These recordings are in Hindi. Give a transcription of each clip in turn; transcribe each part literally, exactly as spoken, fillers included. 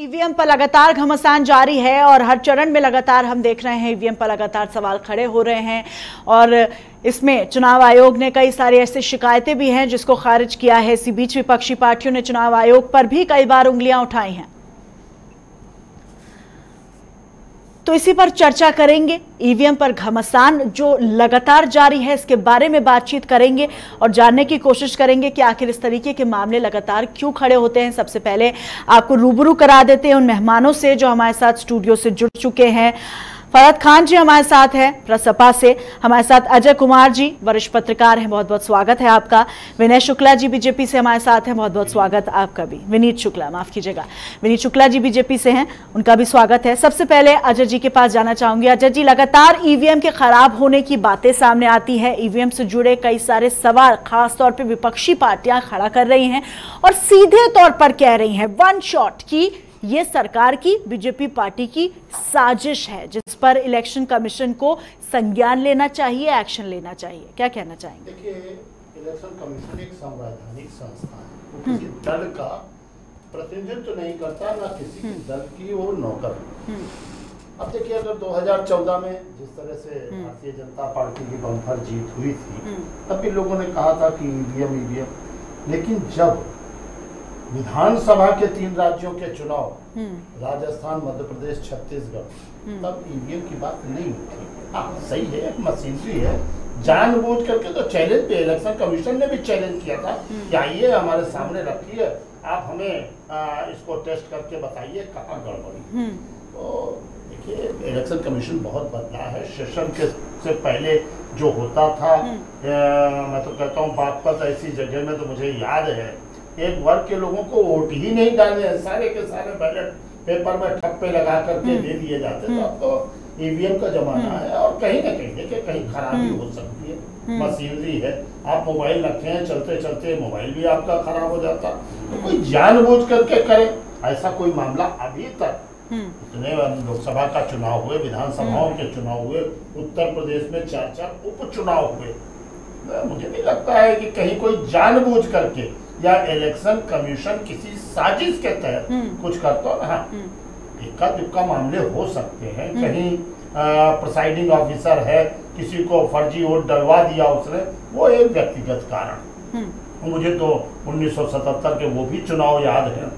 ईवीएम पर लगातार घमासान जारी है और हर चरण में लगातार हम देख रहे हैं ईवीएम पर लगातार सवाल खड़े हो रहे हैं और इसमें चुनाव आयोग ने कई सारी ऐसी शिकायतें भी हैं जिसको खारिज किया है। इसी बीच विपक्षी पार्टियों ने चुनाव आयोग पर भी कई बार उंगलियां उठाई हैं, तो इसी पर चर्चा करेंगे। ईवीएम पर घमासान जो लगातार जारी है इसके बारे में बातचीत करेंगे और जानने की कोशिश करेंगे कि आखिर इस तरीके के मामले लगातार क्यों खड़े होते हैं। सबसे पहले आपको रूबरू करा देते हैं उन मेहमानों से जो हमारे साथ स्टूडियो से जुड़ चुके हैं। फरहत खान जी हमारे साथ हैं प्रसपा से, हमारे साथ अजय कुमार जी वरिष्ठ पत्रकार हैं, बहुत बहुत स्वागत है आपका। विनय शुक्ला जी बीजेपी से हमारे साथ हैं, बहुत बहुत स्वागत आपका भी। विनीत शुक्ला माफ कीजिएगा, विनीत शुक्ला जी बीजेपी से हैं, उनका भी स्वागत है। सबसे पहले अजय जी के पास जाना चाहूंगी। अजय जी, लगातार ईवीएम के खराब होने की बातें सामने आती है, ईवीएम से जुड़े कई सारे सवाल खासतौर पर विपक्षी पार्टियां खड़ा कर रही हैं और सीधे तौर पर कह रही हैं वन शॉट की ये सरकार की बीजेपी पार्टी की साजिश है जिस पर इलेक्शन कमीशन को संज्ञान लेना चाहिए, एक्शन लेना चाहिए। क्या कहना चाहेंगे? देखिए, इलेक्शन कमीशन एक संवैधानिक संस्था है, वो किसी दल का प्रतिनिधित्व तो नहीं करता, ना किसी दल की वो नौकर। अब देखिए, अगर दो हज़ार चौदह में जिस तरह से भारतीय जनता पार्टी की बम्पर जीत हुई थी तब भी लोगों ने कहा था कि ईवीएम ईवीएम, लेकिन जब विधानसभा के तीन राज्यों के चुनाव, राजस्थान, मध्य प्रदेश, छत्तीसगढ़, तब ईवीएम की बात नहीं उठी। हाँ, सही है, मशीनरी है, जानबूझ करके तो चैलेंज पे इलेक्शन कमीशन ने भी चैलेंज किया था कि आइए हमारे सामने रखिए, आप हमें आ, इसको टेस्ट करके बताइए कहाँ गड़बड़ी। तो देखिए, इलेक्शन कमीशन बहुत बदला है। सेशन के से पहले जो होता था, आ, मैं तो कहता हूँ बागपत ऐसी जगह में तो मुझे याद है एक वर्ग के लोगों को वोट ही नहीं डालने हैं, सारे के सारे बैलेट पेपर में ठप्पे लगा करके दे दिए जाते थे। अब तो ईवीएम का जमाना है और कहीं ना कहीं देखिए कहीं खराबी हो सकती है, मशीनरी है, आप मोबाइल रखे हैं, चलते चलते मोबाइल भी आपका खराब हो जाता। तो कोई जानबूझ करके करे ऐसा कोई मामला अभी तक, इतने लोकसभा का चुनाव हुए, विधानसभाओं के चुनाव हुए, उत्तर प्रदेश में चार चार उपचुनाव हुए, मुझे नहीं लगता है कि कहीं कोई जानबूझ करके या इलेक्शन कमीशन किसी साजिश के तहत कुछ करता हो। हाँ, इक्का दुक्का मामले हो सकते हैं, कहीं प्रिसाइडिंग ऑफिसर है, किसी को फर्जी वोट डलवा दिया उसने, वो एक व्यक्तिगत कारण। मुझे तो उन्नीस सौ सतहत्तर के वो भी चुनाव याद है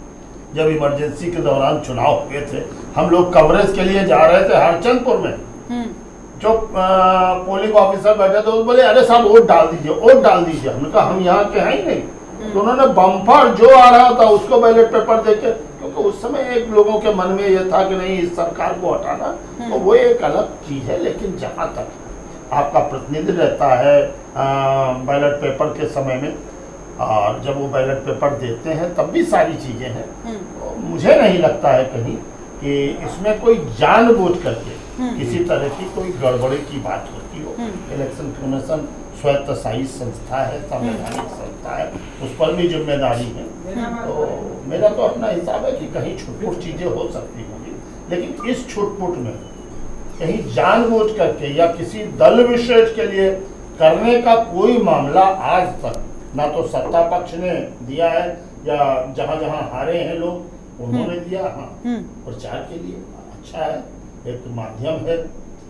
जब इमरजेंसी के दौरान चुनाव हुए थे, हम लोग कवरेज के लिए जा रहे थे हरचंदपुर में, जो पोलिंग ऑफिसर बैठे थे वो बोले अरे साहब वोट डाल दीजिए, वोट डाल दीजिए। हमने कहा हम यहाँ के हैं ही नहीं। तो उन्होंने बम्पर जो आ रहा था उसको बैलेट पेपर देके, क्योंकि उस समय एक लोगों के मन में ये था कि नहीं इस सरकार को हटाना, तो वो एक अलग चीज है। लेकिन जहाँ तक आपका प्रतिनिधि रहता है बैलेट पेपर के समय में, और जब वो बैलेट पेपर देते हैं तब भी सारी चीजें हैं, तो मुझे नहीं लगता है कहीं कि इसमें कोई जानबूझ करके किसी तरह की कोई गड़बड़ी की बात होती हो। इलेक्शन कमीशन स्वायत्तशासी संस्था है, संवैधानिक संस्था है, उस पर भी जिम्मेदारी है। तो मेरा तो अपना हिसाब है कि कहीं छुटपुट चीजें हो सकती होंगी, लेकिन इस छुटपुट में कहीं जानबूझ करके या किसी दल विशेष के लिए करने का कोई मामला आज तक ना तो सत्ता पक्ष ने दिया है या जहां जहां हारे हैं लोग उन्होंने दिया। हाँ, प्रचार के लिए अच्छा है, एक माध्यम है।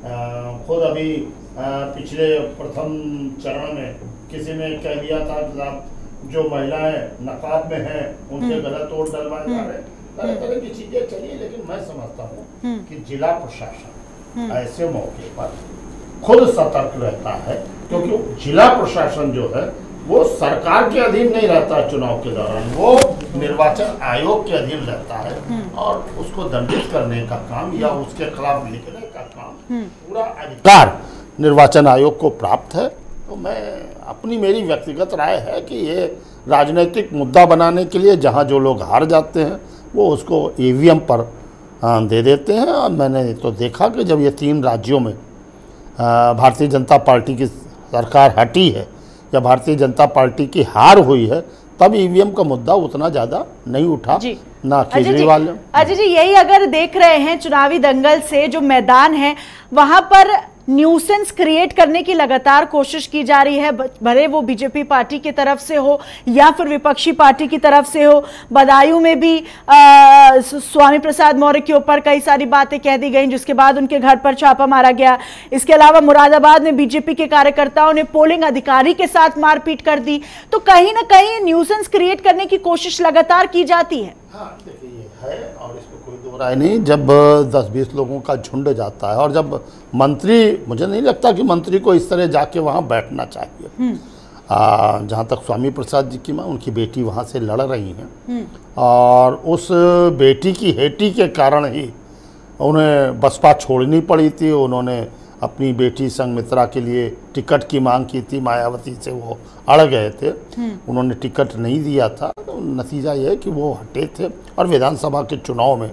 खुद अभी आ, पिछले प्रथम चरण में किसी ने कह दिया था कि आप जो महिलाएं नकाब में हैं उनके गलत वोट डलवाए जा रहे हैं, तरह तरह की चीजें चली। लेकिन मैं समझता हूँ कि जिला प्रशासन ऐसे मौके पर खुद सतर्क रहता है, क्योंकि जिला प्रशासन जो है वो सरकार के अधीन नहीं रहता, चुनाव के दौरान वो निर्वाचन आयोग के अधीन रहता है और उसको दंडित करने का काम या उसके खिलाफ लिखने का काम पूरा अधिकार निर्वाचन आयोग को प्राप्त है। तो मैं अपनी मेरी व्यक्तिगत राय है कि ये राजनीतिक मुद्दा बनाने के लिए जहां जो लोग हार जाते हैं वो उसको ईवीएम पर दे देते हैं। और मैंने तो देखा कि जब ये तीन राज्यों में भारतीय जनता पार्टी की सरकार हटी है या भारतीय जनता पार्टी की हार हुई है, तब ईवीएम का मुद्दा उतना ज्यादा नहीं उठा ना केजरीवाल ने। अजय जी, यही अगर देख रहे हैं चुनावी दंगल से जो मैदान है वहां पर न्यूसेंस क्रिएट करने की लगातार कोशिश की जा रही है, भले वो बीजेपी पार्टी की तरफ से हो या फिर विपक्षी पार्टी की तरफ से हो। बदायूं में भी आ, स्वामी प्रसाद मौर्य के ऊपर कई सारी बातें कह दी गई, जिसके बाद उनके घर पर छापा मारा गया। इसके अलावा मुरादाबाद में बीजेपी के कार्यकर्ताओं ने पोलिंग अधिकारी के साथ मारपीट कर दी। तो कहीं ना कहीं न्यूसेंस क्रिएट करने की कोशिश लगातार की जाती है। हाँ, देखिए ये है और इसमें कोई दो राय नहीं। जब दस बीस लोगों का झुंड जाता है और जब मंत्री, मुझे नहीं लगता कि मंत्री को इस तरह जाके वहाँ बैठना चाहिए। जहाँ तक स्वामी प्रसाद जी की माँ, उनकी बेटी वहाँ से लड़ रही हैं और उस बेटी की हेटी के कारण ही उन्हें बसपा छोड़नी पड़ी थी। उन्होंने अपनी बेटी संघमित्रा के लिए टिकट की मांग की थी, मायावती से वो अड़ गए थे, उन्होंने टिकट नहीं दिया था। तो नतीजा ये है कि वो हटे थे और विधानसभा के चुनाव में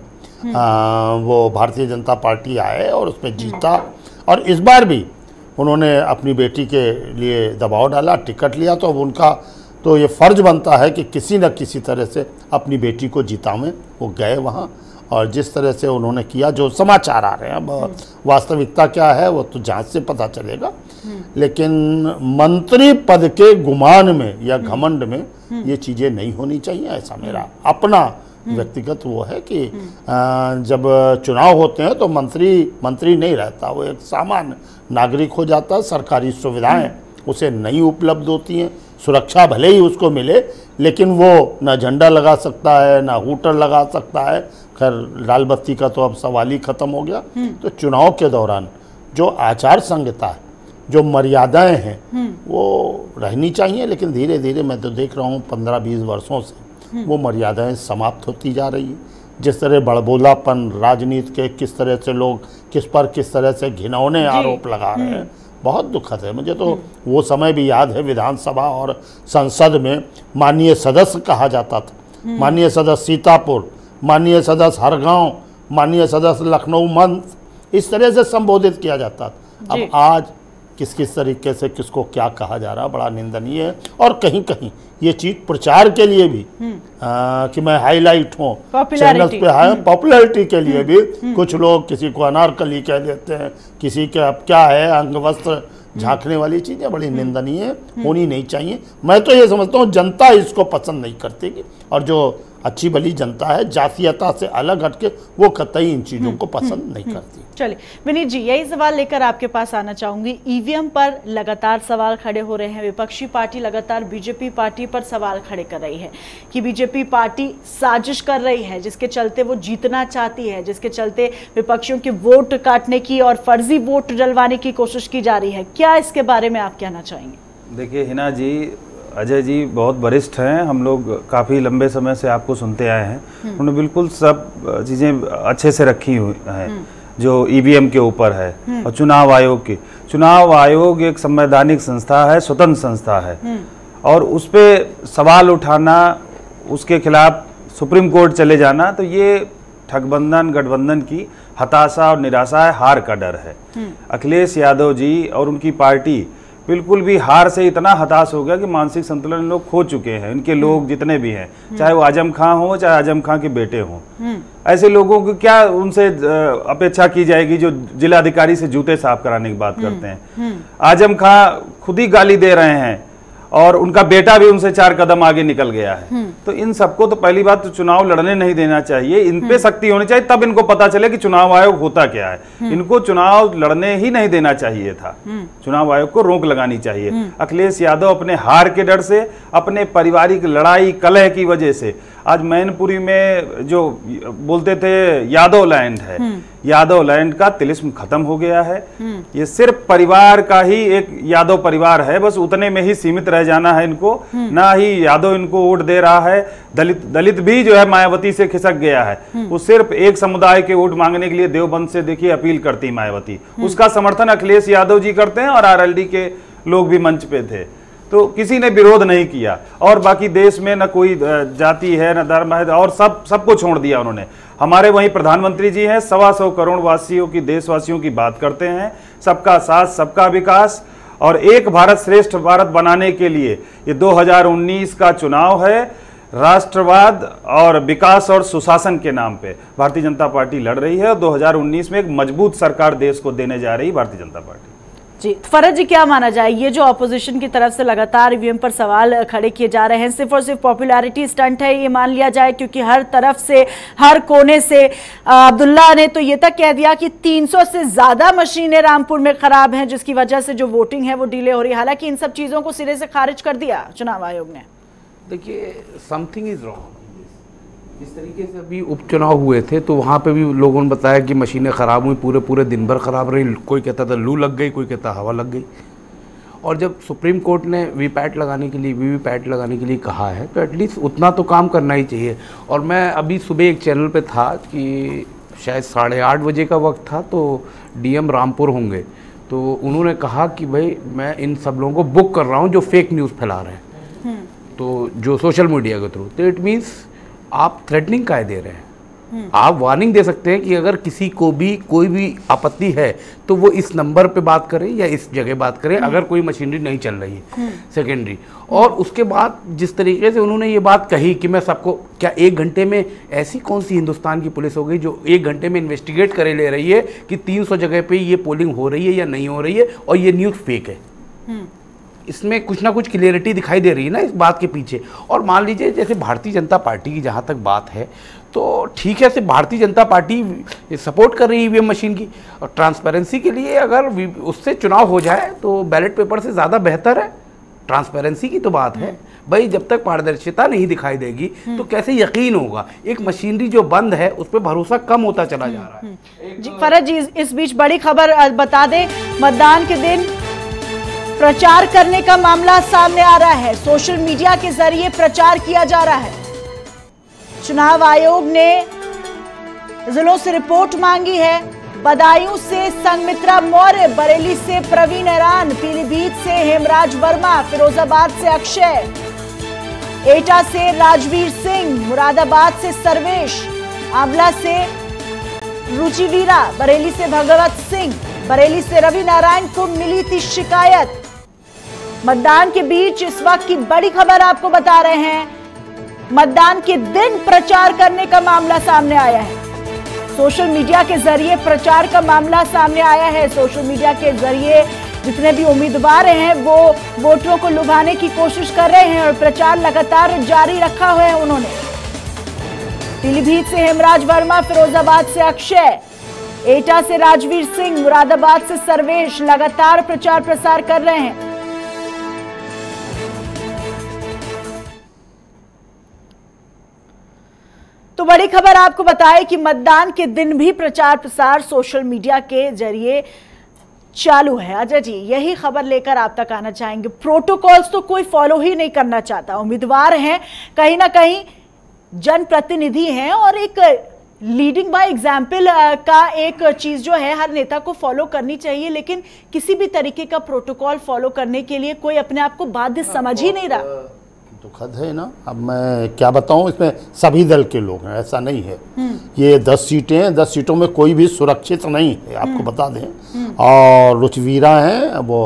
आ, वो भारतीय जनता पार्टी आए और उसमें जीता। और इस बार भी उन्होंने अपनी बेटी के लिए दबाव डाला, टिकट लिया। तो अब उनका तो ये फ़र्ज बनता है कि किसी न किसी तरह से अपनी बेटी को जितावें। वो गए वहाँ और जिस तरह से उन्होंने किया, जो समाचार आ रहे हैं, अब वास्तविकता क्या है वो तो जांच से पता चलेगा। लेकिन मंत्री पद के गुमान में या घमंड में ये चीज़ें नहीं होनी चाहिए, ऐसा मेरा अपना व्यक्तिगत वो है कि जब चुनाव होते हैं तो मंत्री मंत्री नहीं रहता, वो एक सामान्य नागरिक हो जाता है। सरकारी सुविधाएं उसे नहीं उपलब्ध होती हैं, सुरक्षा भले ही उसको मिले, लेकिन वो ना झंडा लगा सकता है ना हूटर लगा सकता है। खैर लाल बत्ती का तो अब सवाल ही खत्म हो गया। तो चुनाव के दौरान जो आचार संहिता है, जो मर्यादाएं हैं, वो रहनी चाहिए। लेकिन धीरे धीरे मैं तो देख रहा हूँ पंद्रह बीस वर्षों से वो मर्यादाएं समाप्त होती जा रही है। जिस तरह बड़बोलापन राजनीति के, किस तरह से लोग किस पर किस तरह से घिनौने आरोप लगा रहे हैं, बहुत दुखद है। मुझे तो वो समय भी याद है, विधानसभा और संसद में माननीय सदस्य कहा जाता था, माननीय सदस्य सीतापुर, माननीय सदस्य हरगांव, माननीय सदस्य लखनऊ मंच, इस तरह से संबोधित किया जाता था। अब आज किस किस तरीके से किसको क्या कहा जा रहा, बड़ा निंदनीय है। और कहीं कहीं ये चीज प्रचार के लिए भी आ, कि मैं हाईलाइट हूँ चैनल्स पे, है पॉपुलैरिटी के लिए भी कुछ लोग किसी को अनारकली कह देते हैं, किसी के अब क्या है अंग वस्त्र झांकने वाली चीज़ें बड़ी निंदनीय होनी नहीं चाहिए। मैं तो ये समझता हूँ जनता इसको पसंद नहीं करती, और जो अच्छी भली जनता है जातीयता से अलग हटके वो कतई इन चीज़ों को पसंद नहीं करती। चलिए विनीत जी, यही सवाल लेकर आपके पास आना चाहूंगी। ईवीएम पर लगातार सवाल खड़े हो रहे हैं, विपक्षी पार्टी लगातार बीजेपी पार्टी पर सवाल खड़े कर रही है कि बीजेपी पार्टी साजिश कर रही है, जिसके चलते वो जीतना चाहती है, जिसके चलते विपक्षियों के वोट काटने की और फर्जी वोट डलवाने की कोशिश की जा रही है। क्या इसके बारे में आप कहना चाहेंगे? देखिए हिना जी, अजय जी बहुत वरिष्ठ हैं, हम लोग काफ़ी लंबे समय से आपको सुनते आए हैं, उन्होंने बिल्कुल सब चीज़ें अच्छे से रखी हुई हैं जो ईवीएम के ऊपर है। और चुनाव आयोग की, चुनाव आयोग एक संवैधानिक संस्था है, स्वतंत्र संस्था है, और उस पर सवाल उठाना, उसके खिलाफ सुप्रीम कोर्ट चले जाना, तो ये ठगबंधन गठबंधन की हताशा और निराशा है, हार का डर है। अखिलेश यादव जी और उनकी पार्टी बिल्कुल भी हार से इतना हताश हो गया कि मानसिक संतुलन इन लोग खो चुके हैं। इनके लोग जितने भी हैं, चाहे वो आजम खां हो चाहे आजम खां के बेटे हों, ऐसे लोगों को क्या उनसे अपेक्षा की जाएगी जो जिलाधिकारी से जूते साफ कराने की बात करते हैं। आजम खां खुद ही गाली दे रहे हैं और उनका बेटा भी उनसे चार कदम आगे निकल गया है। तो इन सबको तो पहली बात तो चुनाव लड़ने नहीं देना चाहिए, इन पे सख्ती होनी चाहिए, तब इनको पता चले कि चुनाव आयोग होता क्या है। इनको चुनाव लड़ने ही नहीं देना चाहिए था, चुनाव आयोग को रोक लगानी चाहिए। अखिलेश यादव अपने हार के डर से, अपने पारिवारिक लड़ाई कलह की वजह से, आज मैनपुरी में जो बोलते थे यादव लैंड है, यादव लैंड का तिलिस्म खत्म हो गया है। ये सिर्फ परिवार का ही एक यादव परिवार है, बस उतने में ही सीमित रह जाना है इनको। ना ही यादव इनको वोट दे रहा है, दलित दलित भी जो है मायावती से खिसक गया है। वो सिर्फ एक समुदाय के वोट मांगने के लिए देवबंद से देखिए अपील करती मायावती, उसका समर्थन अखिलेश यादव जी करते हैं और आरएलडी के लोग भी मंच पे थे, तो किसी ने विरोध नहीं किया। और बाकी देश में न कोई जाति है न धर्म है, और सब सबको छोड़ दिया उन्होंने। हमारे वहीं प्रधानमंत्री जी हैं, सवा सौ करोड़ वासियों की, देशवासियों की बात करते हैं, सबका साथ सबका विकास और एक भारत श्रेष्ठ भारत बनाने के लिए ये दो हज़ार उन्नीस का चुनाव है। राष्ट्रवाद और विकास और सुशासन के नाम पे भारतीय जनता पार्टी लड़ रही है और दो हज़ार उन्नीस में एक मजबूत सरकार देश को देने जा रही है भारतीय जनता पार्टी। जी फरज जी, क्या माना जाए, ये जो ऑपोजिशन की तरफ से लगातार ईवीएम पर सवाल खड़े किए जा रहे हैं, सिर्फ और सिर्फ पॉपुलैरिटी स्टंट है ये मान लिया जाए? क्योंकि हर तरफ से, हर कोने से अब्दुल्ला ने तो ये तक कह दिया कि तीन सौ से ज्यादा मशीनें रामपुर में खराब हैं, जिसकी वजह से जो वोटिंग है वो डिले हो रही है। हालांकि इन सब चीजों को सिरे से खारिज कर दिया चुनाव आयोग ने। देखिए, समथिंग इज रॉन्ग। इस तरीके से अभी उपचुनाव हुए थे तो वहाँ पे भी लोगों ने बताया कि मशीनें ख़राब हुई, पूरे पूरे दिन भर ख़राब रही। कोई कहता था लू लग गई, कोई कहता हवा लग गई। और जब सुप्रीम कोर्ट ने वीपैट लगाने के लिए वीवीपैट लगाने के लिए कहा है तो एटलीस्ट उतना तो काम करना ही चाहिए। और मैं अभी सुबह एक चैनल पे था कि शायद साढ़े आठ बजे का वक्त था, तो डीएम रामपुर होंगे, तो उन्होंने कहा कि भाई मैं इन सब लोगों को बुक कर रहा हूँ जो फेक न्यूज़ फैला रहे हैं, तो जो सोशल मीडिया के थ्रू। तो इट मीन्स आप थ्रेटनिंग काहे दे रहे हैं? आप वार्निंग दे सकते हैं कि अगर किसी को भी कोई भी आपत्ति है तो वो इस नंबर पे बात करें या इस जगह बात करें अगर कोई मशीनरी नहीं चल रही है सेकेंडरी। और उसके बाद जिस तरीके से उन्होंने ये बात कही कि मैं सबको, क्या एक घंटे में ऐसी कौन सी हिंदुस्तान की पुलिस हो गई जो एक घंटे में इन्वेस्टिगेट करे ले रही है कि तीन सौ जगह पे ये पोलिंग हो रही है या नहीं हो रही है और ये न्यूज़ फेक है? इसमें कुछ ना कुछ क्लियरिटी दिखाई दे रही है ना इस बात के पीछे। और मान लीजिए जैसे भारतीय जनता पार्टी की जहाँ तक बात है तो ठीक है, सिर्फ भारतीय जनता पार्टी सपोर्ट कर रही है ईवीएम मशीन की, और ट्रांसपेरेंसी के लिए अगर उससे चुनाव हो जाए तो बैलेट पेपर से ज़्यादा बेहतर है। ट्रांसपेरेंसी की तो बात है भाई, जब तक पारदर्शिता नहीं दिखाई देगी तो कैसे यकीन होगा? एक मशीनरी जो बंद है उस पर भरोसा कम होता चला जा रहा है। जी फरज जी, इस बीच बड़ी खबर बता दें, मतदान के दिन प्रचार करने का मामला सामने आ रहा है। सोशल मीडिया के जरिए प्रचार किया जा रहा है। चुनाव आयोग ने जिलों से रिपोर्ट मांगी है। बदायूं से संगमित्रा मौर्य, बरेली से प्रवीण ईरान, पीलीभीत से हेमराज वर्मा, फिरोजाबाद से अक्षय, एटा से राजवीर सिंह, मुरादाबाद से सर्वेश, आंवला से रुचिवीरा, बरेली से भगवत सिंह, बरेली से रवि नारायण को मिली थी शिकायत। मतदान के बीच इस वक्त की बड़ी खबर आपको बता रहे हैं, मतदान के दिन प्रचार करने का मामला सामने आया है। सोशल मीडिया के जरिए प्रचार का मामला सामने आया है। सोशल मीडिया के जरिए जितने भी उम्मीदवार हैं वो वोटरों को लुभाने की कोशिश कर रहे हैं और प्रचार लगातार जारी रखा हुआ है उन्होंने। पीलीभीत से हेमराज वर्मा, फिरोजाबाद से अक्षय, एटा से राजवीर सिंह, मुरादाबाद से सर्वेश लगातार प्रचार प्रसार कर रहे हैं। तो बड़ी खबर आपको बताए कि मतदान के दिन भी प्रचार प्रसार सोशल मीडिया के जरिए चालू है। अजय जी, यही खबर लेकर आप तक आना चाहेंगे। प्रोटोकॉल्स तो कोई फॉलो ही नहीं करना चाहता। उम्मीदवार हैं, कहीं ना कहीं जनप्रतिनिधि हैं और एक लीडिंग बाय एग्जाम्पल का एक चीज जो है हर नेता को फॉलो करनी चाहिए, लेकिन किसी भी तरीके का प्रोटोकॉल फॉलो करने के लिए कोई अपने आप को बाध्य समझ ही नहीं रहा। दुखद है ना। अब मैं क्या बताऊं, इसमें सभी दल के लोग हैं, ऐसा नहीं है। ये दस सीटें हैं, दस सीटों में कोई भी सुरक्षित नहीं है, आपको बता दें। और रुचवीरा हैं, वो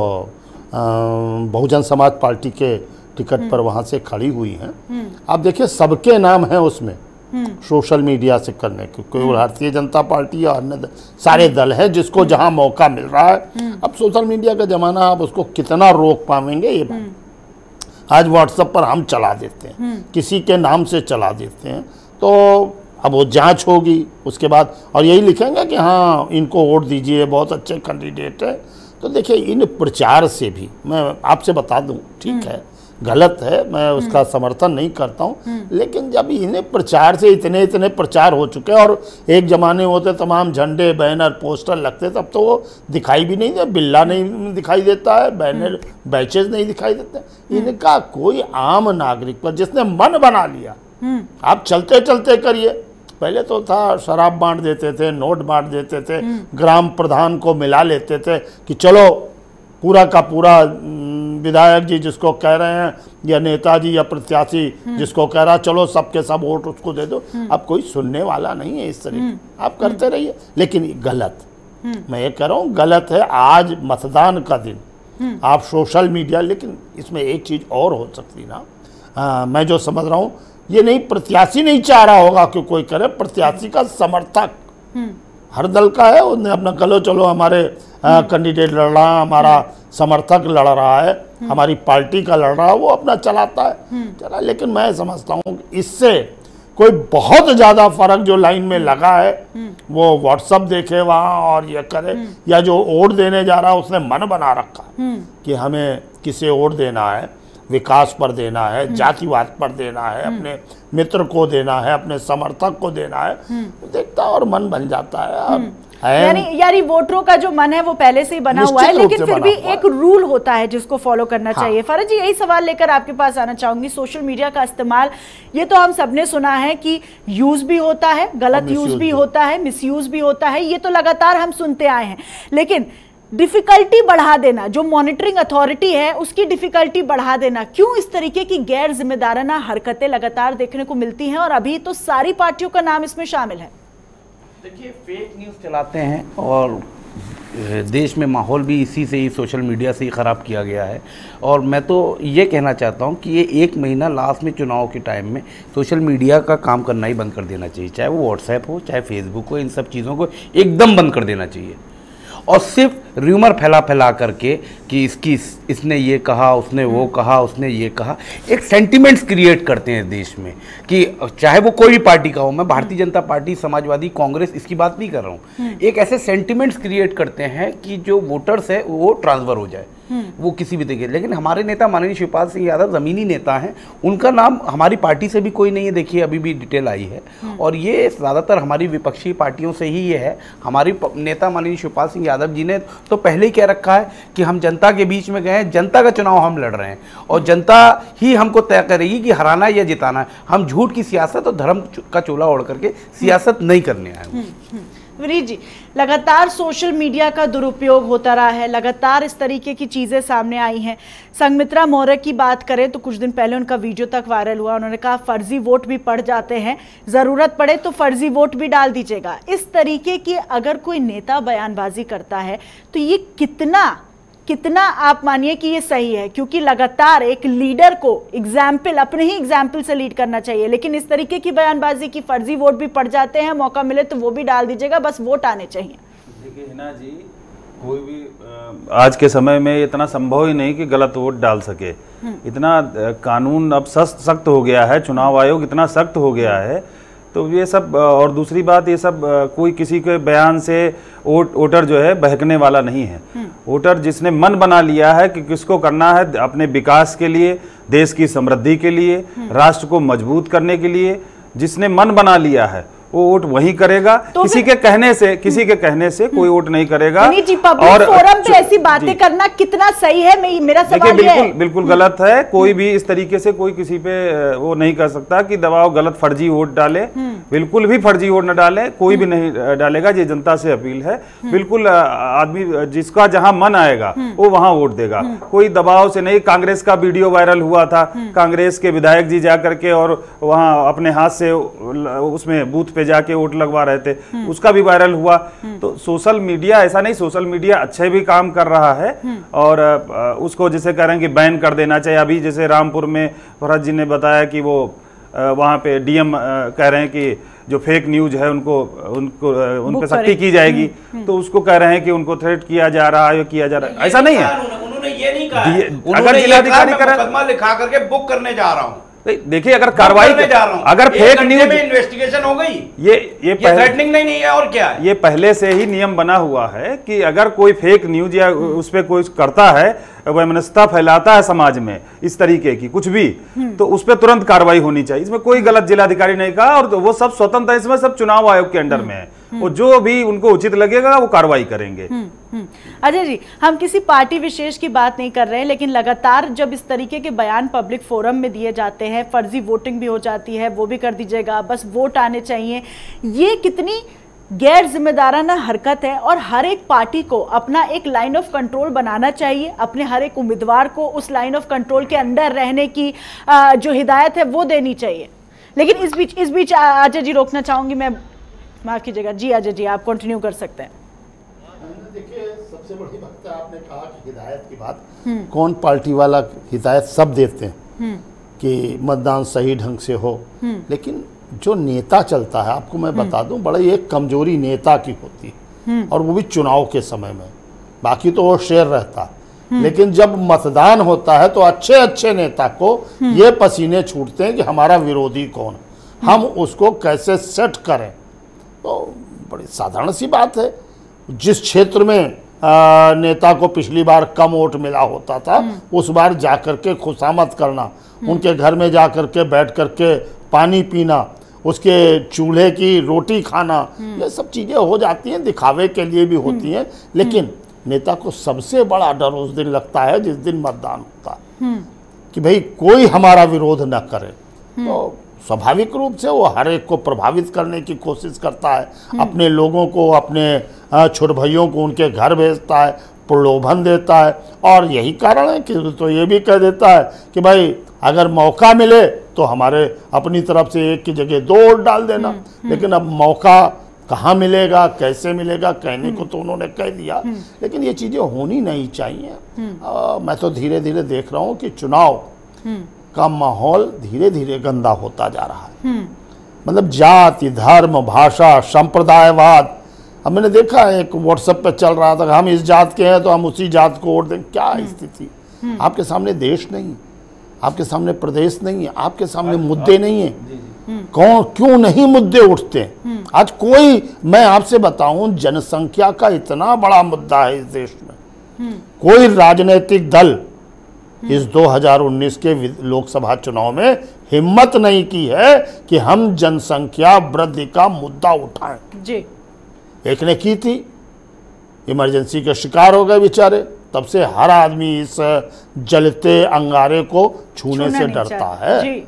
बहुजन समाज पार्टी के टिकट पर वहाँ से खड़ी हुई हैं। आप देखिए सबके नाम हैं उसमें सोशल मीडिया से करने के। कोई भारतीय जनता पार्टी या अन्य सारे दल है जिसको जहाँ मौका मिल रहा है। अब सोशल मीडिया का ज़माना, आप उसको कितना रोक पाएंगे ये बात। आज व्हाट्सएप पर हम चला देते हैं, किसी के नाम से चला देते हैं, तो अब वो जांच होगी उसके बाद, और यही लिखेंगे कि हाँ इनको वोट दीजिए, बहुत अच्छे कैंडिडेट है। तो देखिए इन प्रचार से भी मैं आपसे बता दूं, ठीक है गलत है, मैं उसका समर्थन नहीं करता हूँ, लेकिन जब इन्हें प्रचार से इतने इतने प्रचार हो चुके हैं, और एक ज़माने होते तमाम झंडे बैनर पोस्टर लगते, तब तो वो दिखाई भी नहीं दे, बिल्ला नहीं दिखाई देता है, बैनर बैचेज नहीं दिखाई देते। इनका कोई आम नागरिक पर जिसने मन बना लिया, आप चलते चलते करिए। पहले तो था शराब बांट देते थे, नोट बांट देते थे, ग्राम प्रधान को मिला लेते थे कि चलो पूरा का पूरा विधायक जी जिसको कह रहे हैं या नेताजी या प्रत्याशी जिसको कह रहा है चलो सबके सब वोट उसको दे दो। अब कोई सुनने वाला नहीं है इस तरीके, आप करते रहिए, लेकिन गलत, मैं ये कह रहा हूँ गलत है। आज मतदान का दिन आप सोशल मीडिया, लेकिन इसमें एक चीज़ और हो सकती ना, आ, मैं जो समझ रहा हूँ ये नहीं, प्रत्याशी नहीं चाह रहा होगा कि कोई करे, प्रत्याशी का समर्थक हर दल का है, उसने अपना कलो चलो हमारे कैंडिडेट लड़ रहा है, हमारा समर्थक लड़ रहा है, हमारी पार्टी का लड़ रहा है, वो अपना चलाता है चला। लेकिन मैं समझता हूँ इससे कोई बहुत ज़्यादा फर्क जो लाइन में लगा है वो व्हाट्सअप देखे वहाँ और ये करे, या जो वोट देने जा रहा है उसने मन बना रखा है कि हमें किसे वोट देना है, विकास पर देना है, जातिवाद पर देना है, अपने मित्र को देना है, अपने समर्थक को देना है, देखता है और मन बन जाता है। अब यानी यानी वोटरों का जो मन है वो पहले से ही बना हुआ है, लेकिन फिर भी एक रूल होता है जिसको फॉलो करना हाँ। चाहिए। फरज जी, यही सवाल लेकर आपके पास आना चाहूंगी। सोशल मीडिया का इस्तेमाल, ये तो हम सबने सुना है कि यूज भी होता है, गलत यूज भी होता है, मिसयूज भी होता है, ये तो लगातार हम सुनते आए हैं। लेकिन डिफिकल्टी बढ़ा देना, जो मॉनिटरिंग अथॉरिटी है उसकी डिफिकल्टी बढ़ा देना, क्यों इस तरीके की गैर जिम्मेदाराना हरकतें लगातार देखने को मिलती हैं? और अभी तो सारी पार्टियों का नाम इसमें शामिल है। देखिए, फेक न्यूज़ चलाते हैं और देश में माहौल भी इसी से ही, सोशल मीडिया से ही ख़राब किया गया है। और मैं तो ये कहना चाहता हूँ कि ये एक महीना लास्ट में चुनाव के टाइम में सोशल मीडिया का काम करना ही बंद कर देना चाहिए, चाहे वो व्हाट्सएप हो चाहे फेसबुक हो, इन सब चीज़ों को एकदम बंद कर देना चाहिए। और सिर्फ र्यूमर फैला फैला करके कि इसकी इसने ये कहा, उसने वो कहा, उसने ये कहा, एक सेंटिमेंट्स क्रिएट करते हैं देश में कि चाहे वो कोई भी पार्टी का हो, मैं भारतीय जनता पार्टी, समाजवादी, कांग्रेस, इसकी बात नहीं कर रहा हूँ, एक ऐसे सेंटिमेंट्स क्रिएट करते हैं कि जो वोटर्स है वो ट्रांसफर हो जाए वो किसी भी तरीके। लेकिन हमारे नेता माननीय शिवपाल सिंह यादव ज़मीनी नेता हैं, उनका नाम हमारी पार्टी से भी कोई नहीं है। देखिए, अभी भी डिटेल आई है और ये ज़्यादातर हमारी विपक्षी पार्टियों से ही ये है। हमारी नेता माननीय शिवपाल सिंह यादव जी ने तो पहले ही कह रखा है कि हम जनता के बीच में गए हैं, जनता का चुनाव हम लड़ रहे हैं और जनता ही हमको तय करेगी कि हराना या जिताना है। हम झूठ की सियासत और धर्म का चोला ओढ़ करके सियासत नहीं करने आए हैं। विनीत जी, लगातार सोशल मीडिया का दुरुपयोग होता रहा है, लगातार इस तरीके की चीज़ें सामने आई हैं। संघमित्रा मौर्य की बात करें तो कुछ दिन पहले उनका वीडियो तक वायरल हुआ, उन्होंने कहा फर्जी वोट भी पड़ जाते हैं, ज़रूरत पड़े तो फर्जी वोट भी डाल दीजिएगा। इस तरीके की अगर कोई नेता बयानबाजी करता है तो ये कितना कितना आप मानिए कि ये सही है? क्योंकि लगातार एक लीडर को एग्जाम्पल, अपने ही एग्जाम्पल से लीड करना चाहिए, लेकिन इस तरीके की बयानबाजी की फर्जी वोट भी पड़ जाते हैं, मौका मिले तो वो भी डाल दीजिएगा, बस वोट आने चाहिए। देखिए हिना जी, कोई भी आज के समय में इतना संभव ही नहीं कि गलत वोट डाल सके। इतना कानून अब सख्त सख्त हो गया है, चुनाव आयोग इतना सख्त हो गया है, तो ये सब। और दूसरी बात, ये सब कोई किसी के बयान से वोट वोटर जो है बहकने वाला नहीं है। वोटर जिसने मन बना लिया है कि किसको करना है अपने विकास के लिए, देश की समृद्धि के लिए, राष्ट्र को मजबूत करने के लिए, जिसने मन बना लिया है वो वोट वही करेगा। तो किसी के कहने से किसी के कहने से कोई वोट नहीं करेगा। जी, और फोरम पे ऐसी बातें करना कितना सही है? मैं मेरा सवाल बिल्कुल है। बिल्कुल गलत है। कोई भी इस तरीके से कोई किसी पे वो नहीं कर सकता कि दबाव गलत फर्जी वोट डाले। बिल्कुल भी फर्जी वोट न डाले, कोई भी नहीं डालेगा। ये जनता से अपील है। बिल्कुल आदमी जिसका जहां मन आएगा वो वहां वोट देगा, कोई दबाव से नहीं। कांग्रेस का वीडियो वायरल हुआ था, कांग्रेस के विधायक जी जाकर के और वहां अपने हाथ से उसमें बूथ पे जाके वोट लगवा रहे थे, उसका भी वायरल हुआ। तो सोशल मीडिया ऐसा नहीं, सोशल मीडिया अच्छे भी काम कर रहा है और उसको जैसे कह रहे हैं कि बैन कर देना चाहिए। अभी जैसे रामपुर में भरत जी ने बताया कि वो वहां पे डीएम कह रहे हैं कि जो फेक न्यूज है उनको उनको उन पे सख्ती की जाएगी, तो उसको कह रहे हैं कि उनको थ्रेट किया जा रहा है, किया जा रहा है। ऐसा नहीं है, उन्होंने ये नहीं कहा। अगर जिलाधिकारी मुकदमा लिखा करके बुक करने जा रहा हूँ। देखिए, अगर कार्रवाई जा रहा हूं, अगर फेक न्यूज में इन्वेस्टिगेशन हो गई, ये ये थ्रेटनिंग नहीं, नहीं है और क्या है? ये पहले से ही नियम बना हुआ है कि अगर कोई फेक न्यूज या उस पे कोई करता है, वैमनस्यता फैलाता है समाज में इस तरीके की कुछ भी, तो उस पर तुरंत कार्रवाई होनी चाहिए। इसमें कोई गलत जिलाधिकारी नहीं कहा, और वो सब स्वतंत्र है, इसमें सब चुनाव आयोग के अंडर में है। वो जो भी उनको उचित लगेगा वो कार्रवाई करेंगे। अजय जी, हम किसी पार्टी विशेष की बात नहीं कर रहे हैं, लेकिन लगातार जब इस तरीके के बयान पब्लिक फोरम में दिए जाते हैं, फर्जी वोटिंग भी हो जाती है, वो भी कर दीजिएगा, बस वोट आने चाहिए, ये कितनी गैर जिम्मेदाराना हरकत है। और हर एक पार्टी को अपना एक लाइन ऑफ कंट्रोल बनाना चाहिए, अपने हर एक उम्मीदवार को उस लाइन ऑफ कंट्रोल के अंदर रहने की आ, जो हिदायत है वो देनी चाहिए। लेकिन इस बीच इस बीच अजय जी रोकना चाहूंगी मैं, माफ कीजिएगा जी। अजय जी, आप कंटिन्यू कर सकते हैं। देखिए, सबसे बड़ी बात आपने कहा कि हिदायत की बात, कौन पार्टी वाला हिदायत सब देते हैं, कि मतदान सही ढंग से हो, लेकिन जो नेता चलता है, आपको मैं बता दूं, बड़ी एक कमजोरी नेता की होती है, और वो भी चुनाव के समय में। बाकी तो वो शेर रहता है, लेकिन जब मतदान होता है तो अच्छे अच्छे नेता को ये पसीने छूटते हैं कि हमारा विरोधी कौन है, हम उसको कैसे सेट करें। तो बड़ी साधारण सी बात है, जिस क्षेत्र में आ, नेता को पिछली बार कम वोट मिला होता था, उस बार जाकर के खुशामद करना, उनके घर में जाकर के बैठ कर के पानी पीना, उसके चूल्हे की रोटी खाना, ये सब चीज़ें हो जाती हैं, दिखावे के लिए भी होती हैं। लेकिन नेता को सबसे बड़ा डर उस दिन लगता है जिस दिन मतदान होता है, कि भाई कोई हमारा विरोध न करे। तो स्वाभाविक रूप से वो हर एक को प्रभावित करने की कोशिश करता है, अपने लोगों को, अपने छोटे भाइयों को उनके घर भेजता है, प्रलोभन देता है। और यही कारण है कि तो ये भी कह देता है कि भाई अगर मौका मिले तो हमारे अपनी तरफ से एक की जगह दो वोट डाल देना। लेकिन अब मौका कहाँ मिलेगा, कैसे मिलेगा, कहने को तो उन्होंने कह दिया, लेकिन ये चीज़ें होनी नहीं चाहिए। आ, मैं तो धीरे धीरे देख रहा हूँ कि चुनाव का माहौल धीरे धीरे गंदा होता जा रहा है। मतलब जाति, धर्म, भाषा, संप्रदायवाद। अब मैंने देखा एक व्हाट्सएप पे चल रहा था कि हम इस जात के हैं तो हम उसी जात को वोट दें। क्या स्थिति, आपके सामने देश नहीं, आपके सामने प्रदेश नहीं है, आपके सामने मुद्दे नहीं है। कौन क्यों नहीं मुद्दे उठते? आज कोई, मैं आपसे बताऊं, जनसंख्या का इतना बड़ा मुद्दा है इस देश में, कोई राजनीतिक दल इस दो हज़ार उन्नीस के लोकसभा चुनाव में हिम्मत नहीं की है कि हम जनसंख्या वृद्धि का मुद्दा उठाएं। जी। एक ने की थी, इमरजेंसी के शिकार हो गए बेचारे, तब से हर आदमी इस जलते अंगारे को छूने से डरता है। जी